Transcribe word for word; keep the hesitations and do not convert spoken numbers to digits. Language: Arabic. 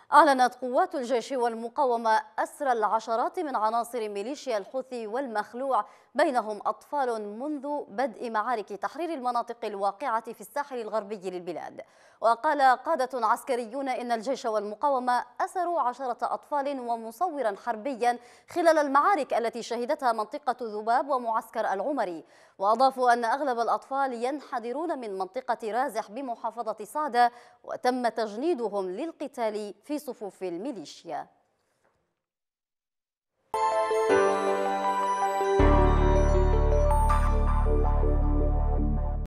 أعلنت قوات الجيش والمقاومة أسر العشرات من عناصر ميليشيا الحوثي والمخلوع، بينهم أطفال، منذ بدء معارك تحرير المناطق الواقعة في الساحل الغربي للبلاد. وقال قادة عسكريون إن الجيش والمقاومة أسروا عشرة أطفال ومصورا حربيا خلال المعارك التي شهدتها منطقة ذباب ومعسكر العمري. وأضافوا أن أغلب الأطفال ينحدرون من منطقة رازح بمحافظة صعدة، وتم تجنيدهم للقتال في صفوف الميليشيا.